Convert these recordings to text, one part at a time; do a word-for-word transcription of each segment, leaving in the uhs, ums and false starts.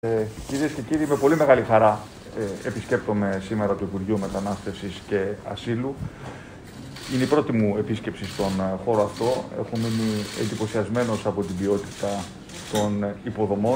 Ε, κυρίες και κύριοι, με πολύ μεγάλη χαρά ε, επισκέπτομαι σήμερα το Υπουργείο Μετανάστευσης και Ασύλου. Είναι η πρώτη μου επίσκεψη στον χώρο αυτό. Έχω μείνει εντυπωσιασμένος από την ποιότητα των υποδομών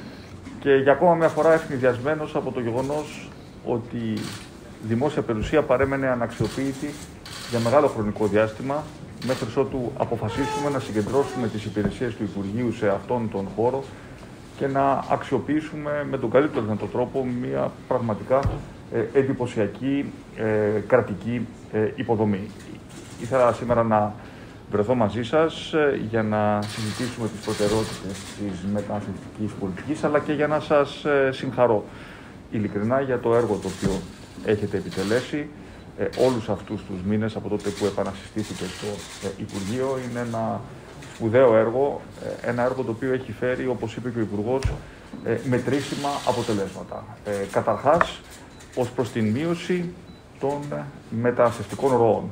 και για ακόμα μια φορά ευνηδιασμένος από το γεγονός ότι η δημόσια περιουσία παρέμενε αναξιοποιητή για μεγάλο χρονικό διάστημα, μέχρι ότου αποφασίσουμε να συγκεντρώσουμε τις υπηρεσίες του Υπουργείου σε αυτόν τον χώρο και να αξιοποιήσουμε με τον καλύτερο δυνατό τρόπο μια πραγματικά ε, εντυπωσιακή ε, κρατική ε, υποδομή. Ήθελα σήμερα να βρεθώ μαζί σας ε, για να συζητήσουμε τις προτεραιότητες της μεταναστευτικής πολιτικής, αλλά και για να σας ε, συγχαρώ ειλικρινά για το έργο το οποίο έχετε επιτελέσει ε, όλους αυτούς τους μήνες από τότε που επανασυστήθηκε το ε, Υπουργείο. Είναι ένα σπουδαίο έργο, ένα έργο το οποίο έχει φέρει, όπως είπε και ο Υπουργός, μετρήσιμα αποτελέσματα. Ε, καταρχάς, ως προς την μείωση των μεταναστευτικών ροών.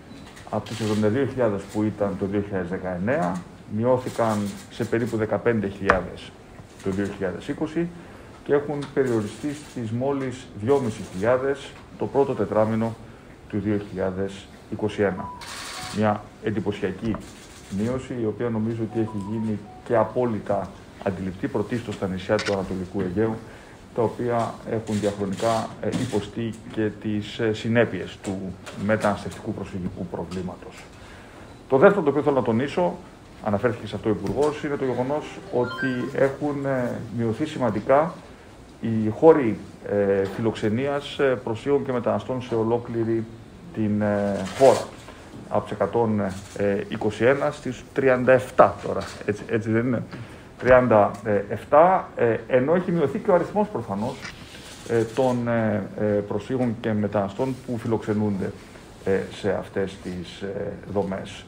Από τις εβδομήντα δύο χιλιάδες που ήταν το δύο χιλιάδες δεκαεννέα, μειώθηκαν σε περίπου δεκαπέντε χιλιάδες το δύο χιλιάδες είκοσι και έχουν περιοριστεί στις μόλις δυόμισι χιλιάδες το πρώτο τετράμινο του δύο χιλιάδες είκοσι ένα. Μια εντυπωσιακή μείωση, η οποία νομίζω ότι έχει γίνει και απόλυτα αντιληπτή, πρωτίστως στα νησιά του Ανατολικού Αιγαίου, τα οποία έχουν διαχρονικά υποστεί και τις συνέπειες του μεταναστευτικού προσφυγικού προβλήματος. Το δεύτερο το οποίο θέλω να τονίσω, αναφέρθηκε σε αυτό ο Υπουργός, είναι το γεγονός ότι έχουν μειωθεί σημαντικά οι χώροι φιλοξενίας προσφύγων και μεταναστών σε ολόκληρη την χώρα. Από τις εκατόν είκοσι ένα στις τριάντα επτά τώρα, έτσι, έτσι δεν είναι, τριάντα επτά, ενώ έχει μειωθεί και ο αριθμός προφανώς των προσφύγων και μεταναστών που φιλοξενούνται σε αυτές τις δομές,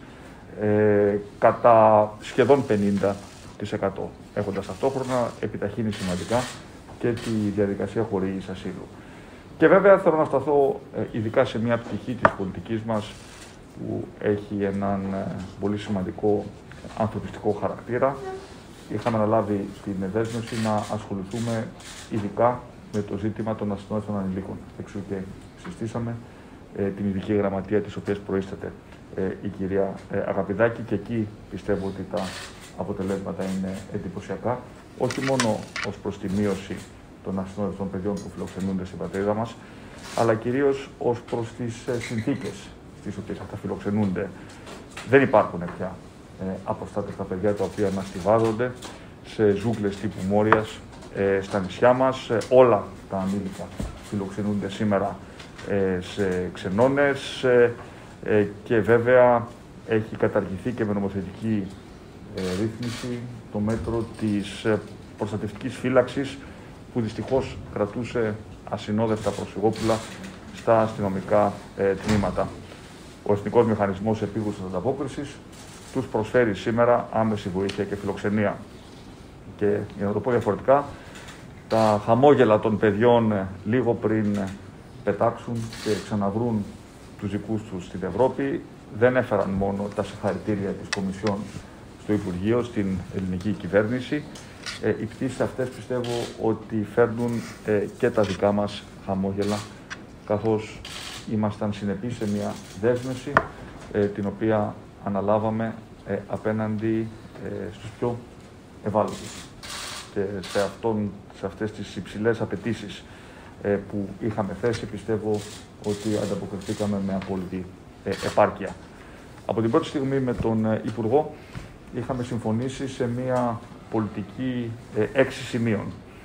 κατά σχεδόν πενήντα τοις εκατό, έχοντας ταυτόχρονα επιταχύνει σημαντικά και τη διαδικασία χορήγησης ασύλου. Και βέβαια θέλω να σταθώ ειδικά σε μια πτυχή της πολιτικής μας που έχει έναν πολύ σημαντικό ανθρωπιστικό χαρακτήρα. Είχαμε αναλάβει την δέσμευση να ασχοληθούμε ειδικά με το ζήτημα των ασυνόδευτων ανηλίκων. Εξού και συστήσαμε ε, την ειδική γραμματεία της οποίας προείσταται ε, η κυρία ε, Αγαπηδάκη, και εκεί πιστεύω ότι τα αποτελέσματα είναι εντυπωσιακά, όχι μόνο ως προς τη μείωση των ασυνόδευτων παιδιών που φιλοξενούνται στην πατρίδα μας, αλλά κυρίως ως προς τις ε, συνθήκες στις οποίες αυτά φιλοξενούνται. Δεν υπάρχουν πια ε, απροστάτευτα παιδιά τα οποία αναστιβάζονται σε ζούγκλες τύπου Μόριας ε, στα νησιά μας. Ε, όλα τα ανήλικα φιλοξενούνται σήμερα ε, σε ξενώνες ε, ε, και βέβαια έχει καταργηθεί και με νομοθετική ε, ρύθμιση το μέτρο της ε, προστατευτικής φύλαξης που δυστυχώς κρατούσε ασυνόδευτα προσφυγόπουλα στα αστυνομικά ε, τμήματα. Ο Εθνικός Μηχανισμός Επίγουσας Ανταπόκρισης τους προσφέρει σήμερα άμεση βοήθεια και φιλοξενία. Και για να το πω διαφορετικά, τα χαμόγελα των παιδιών λίγο πριν πετάξουν και ξαναβρούν τους δικούς τους στην Ευρώπη δεν έφεραν μόνο τα συγχαρητήρια της Κομισιόν στο Υπουργείο, στην ελληνική κυβέρνηση. Ε, οι πτήσεις αυτές πιστεύω ότι φέρνουν ε, και τα δικά μας χαμόγελα, καθώς ήμασταν συνεπείς σε μια δέσμευση ε, την οποία αναλάβαμε ε, απέναντι ε, στους πιο ευάλωτους και σε, αυτόν, σε αυτές τις υψηλές απαιτήσεις ε, που είχαμε θέσει. Πιστεύω ότι ανταποκριθήκαμε με απόλυτη ε, επάρκεια. Από την πρώτη στιγμή με τον ε, Υπουργό είχαμε συμφωνήσει σε μια πολιτική ε, έξι σημείων.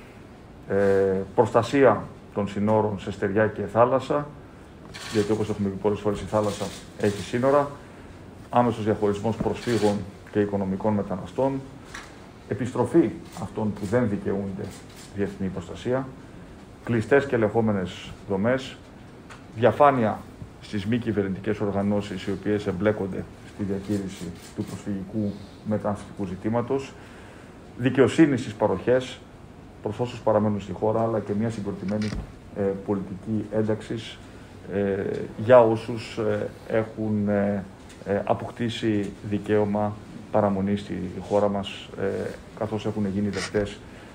Ε, προστασία των συνόρων σε στεριά και θάλασσα, γιατί όπως έχουμε πει πολλές φορές η θάλασσα έχει σύνορα, άμεσος διαχωρισμός προσφύγων και οικονομικών μεταναστών, επιστροφή αυτών που δεν δικαιούνται διεθνή προστασία, κλειστές και ελεγχόμενες δομές, διαφάνεια στις μη κυβερνητικές οργανώσεις οι οποίες εμπλέκονται στη διαχείριση του προσφυγικού μεταναστευτικού ζητήματος, δικαιοσύνη στις παροχές προς όσους παραμένουν στη χώρα, αλλά και μια συγκροτημένη ε, πολιτική ένταξης ε, για όσους ε, έχουν ε, ε, αποκτήσει δικαίωμα παραμονή στη χώρα μας, ε, καθώς έχουν γίνει δεκτές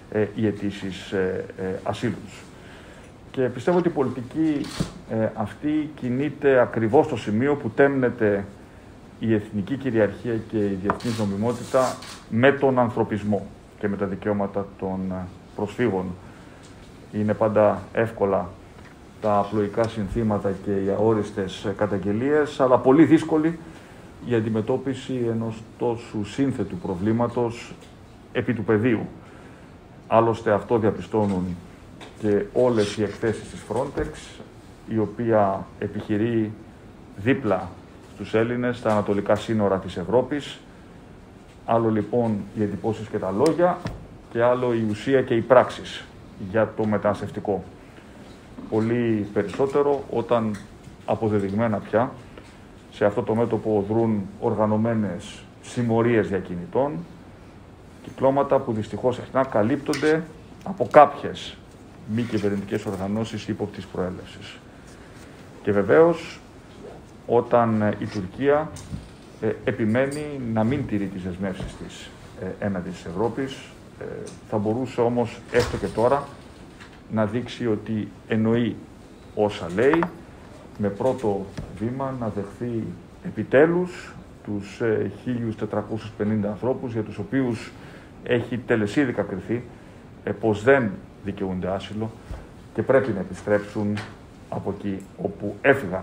ε, οι αιτήσεις ε, ε, ασύλου. Και πιστεύω ότι η πολιτική ε, αυτή κινείται ακριβώς στο σημείο που τέμνεται η εθνική κυριαρχία και η διεθνής νομιμότητα με τον ανθρωπισμό και με τα δικαιώματα των προσφύγων. Είναι πάντα εύκολα τα απλοϊκά συνθήματα και οι αόριστες καταγγελίες, αλλά πολύ δύσκολη η αντιμετώπιση ενός τόσο σύνθετου προβλήματος επί του πεδίου. Άλλωστε αυτό διαπιστώνουν και όλες οι εκθέσεις της Frontex, η οποία επιχειρεί δίπλα στους Έλληνες στα ανατολικά σύνορα της Ευρώπης. Άλλο λοιπόν οι εντυπώσεις και τα λόγια και άλλο η ουσία και οι πράξεις για το μεταναστευτικό. Πολύ περισσότερο όταν αποδεδειγμένα πια σε αυτό το μέτωπο δρούν οργανωμένες συμμορίες διακινητών, κυκλώματα που δυστυχώς συχνά καλύπτονται από κάποιες μη κυβερνητικές οργανώσεις ύποπτης προέλευσης. Και βεβαίως, όταν η Τουρκία ε, επιμένει να μην τηρεί τις δεσμεύσεις της ε, έναντι της Ευρώπης, ε, θα μπορούσε όμως έστω και τώρα να δείξει ότι εννοεί όσα λέει, με πρώτο βήμα να δεχθεί επιτέλους τους ε, χίλιους τετρακόσιους πενήντα ανθρώπους για τους οποίους έχει τελεσίδικα κριθεί ε, πως δεν δικαιούνται άσυλο και πρέπει να επιστρέψουν από εκεί όπου έφυγαν.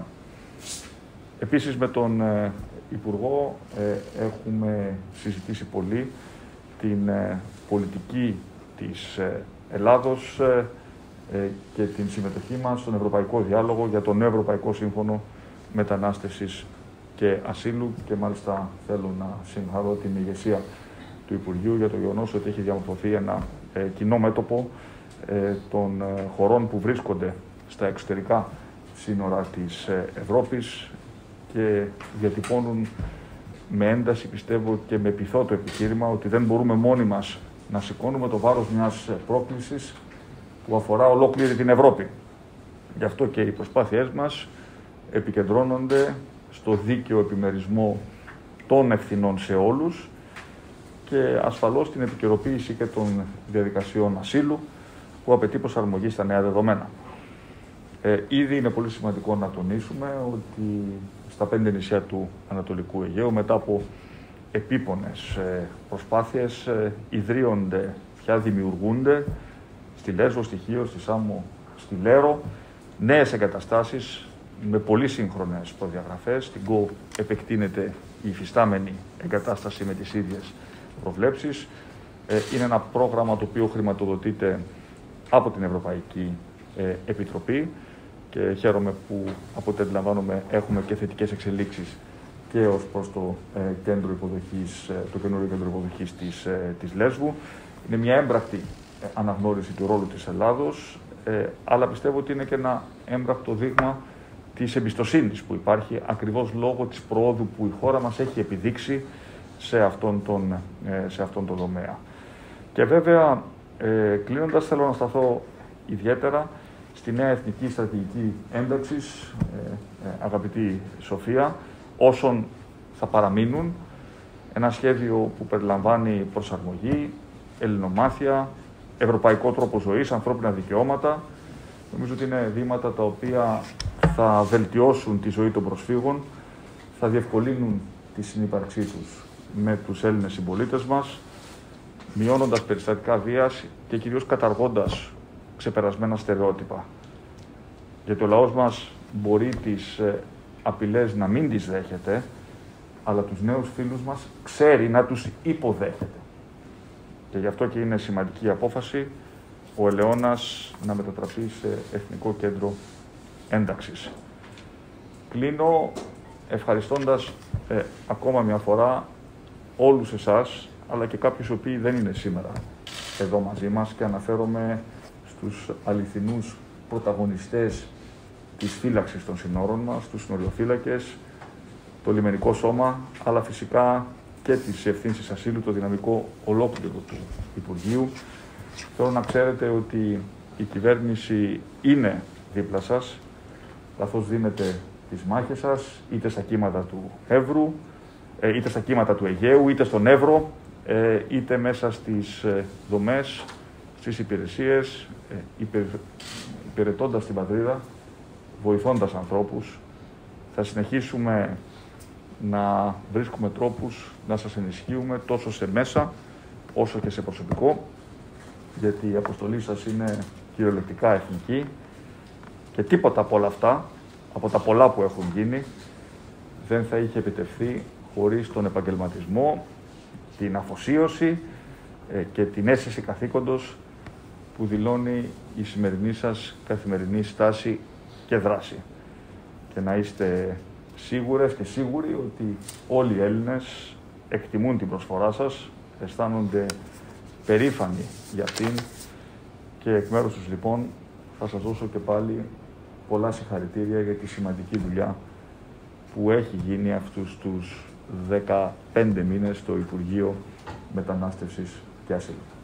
Επίσης με τον ε, Υπουργό ε, έχουμε συζητήσει πολύ την ε, πολιτική της ε, Ελλάδος ε, ε, και την συμμετοχή μας στον Ευρωπαϊκό Διάλογο για το νέο Ευρωπαϊκό Σύμφωνο Μετανάστευσης και Ασύλου και μάλιστα θέλω να συγχαρώ την ηγεσία του Υπουργείου για το γεγονός ότι έχει διαμορφωθεί ένα ε, κοινό μέτωπο ε, των ε, χωρών που βρίσκονται στα εξωτερικά σύνορα της ε, Ευρώπης και διατυπώνουν με ένταση, πιστεύω, και με πειθό το επιχείρημα ότι δεν μπορούμε μόνοι μας να σηκώνουμε το βάρος μιας πρόκλησης που αφορά ολόκληρη την Ευρώπη. Γι' αυτό και οι προσπάθειές μας επικεντρώνονται στο δίκαιο επιμερισμό των ευθυνών σε όλους και ασφαλώς την επικαιροποίηση και των διαδικασιών ασύλου που απαιτεί προσαρμογή στα νέα δεδομένα. Ε, ήδη είναι πολύ σημαντικό να τονίσουμε ότι στα πέντε νησιά του Ανατολικού Αιγαίου, μετά από επίπονες ε, προσπάθειες, ε, ιδρύονται, πια δημιουργούνται στη Λέσβο, στη Χίο, στη Σάμο, στη Λέρο, νέες εγκαταστάσεις με πολύ σύγχρονες προδιαγραφές. Στην ΚΟ επεκτείνεται η υφιστάμενη εγκατάσταση με τις ίδιες προβλέψεις. Ε, είναι ένα πρόγραμμα το οποίο χρηματοδοτείται από την Ευρωπαϊκή ε, Επιτροπή και χαίρομαι που από ό,τι αντιλαμβάνομαι έχουμε και θετικές εξελίξεις και ως προς το, ε, κέντρο υποδοχής, ε, το καινούριο κέντρο υποδοχής της, ε, της Λέσβου. Είναι μια έμπρακτη ε, αναγνώριση του ρόλου της Ελλάδος, ε, αλλά πιστεύω ότι είναι και ένα έμπρακτο δείγμα της εμπιστοσύνης που υπάρχει ακριβώς λόγω της προόδου που η χώρα μας έχει επιδείξει σε αυτόν τον, ε, σε αυτόν τον τομέα. Και βέβαια, ε, κλείνοντας, θέλω να σταθώ ιδιαίτερα στη νέα εθνική στρατηγική ένταξης, ε, ε, αγαπητή Σοφία, όσων θα παραμείνουν, ένα σχέδιο που περιλαμβάνει προσαρμογή, ελληνομάθεια, ευρωπαϊκό τρόπο ζωής, ανθρώπινα δικαιώματα. Νομίζω ότι είναι βήματα τα οποία θα βελτιώσουν τη ζωή των προσφύγων, θα διευκολύνουν τη συνύπαρξή τους με τους Έλληνες συμπολίτες μας, μειώνοντας περιστατικά βίας και κυρίως καταργώντας ξεπερασμένα στερεότυπα. Γιατί ο λαός μας μπορεί τις ε, απειλές να μην τις δέχεται, αλλά τους νέους φίλους μας ξέρει να τους υποδέχεται. Και γι' αυτό και είναι σημαντική η απόφαση ο Ελαιώνας να μετατραπεί σε Εθνικό Κέντρο Ένταξης. Κλείνω ευχαριστώντας ε, ακόμα μια φορά όλους εσάς, αλλά και κάποιους οι οποίοι δεν είναι σήμερα εδώ μαζί μας και αναφέρομαι στους αληθινούς πρωταγωνιστές της φύλαξης των συνόρων μας, τους συνοριοφύλακες, το λιμενικό σώμα, αλλά φυσικά και τις ευθύνσεις ασύλου, το δυναμικό ολόκληρο του Υπουργείου. Θέλω να ξέρετε ότι η κυβέρνηση είναι δίπλα σας, καθώς δίνετε τις μάχες σας, είτε στα κύματα του Εύρου, είτε στα κύματα του Αιγαίου, είτε στον Εύρο, είτε μέσα στις δομές, στις υπηρεσίες, υπηρε... υπηρετώντας την πατρίδα, βοηθώντας ανθρώπους. Θα συνεχίσουμε να βρίσκουμε τρόπους να σας ενισχύουμε τόσο σε μέσα όσο και σε προσωπικό, γιατί η αποστολή σας είναι κυριολεκτικά εθνική και τίποτα από όλα αυτά, από τα πολλά που έχουν γίνει, δεν θα είχε επιτευχθεί χωρίς τον επαγγελματισμό, την αφοσίωση ε, και την αίσθηση καθήκοντος που δηλώνει η σημερινή σας καθημερινή στάση και δράση. Και να είστε σίγουρες και σίγουροι ότι όλοι οι Έλληνες εκτιμούν την προσφορά σας, αισθάνονται περήφανοι για αυτήν και εκ μέρους τους λοιπόν θα σας δώσω και πάλι πολλά συγχαρητήρια για τη σημαντική δουλειά που έχει γίνει αυτούς τους δεκαπέντε μήνες στο Υπουργείο Μετανάστευσης και Ασύλου.